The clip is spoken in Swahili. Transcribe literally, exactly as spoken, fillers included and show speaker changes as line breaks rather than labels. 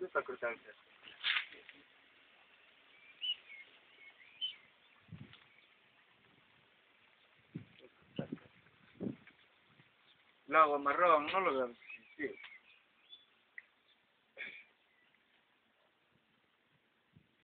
Itu takut saja. Lawa marrón, no lo veo. Sí.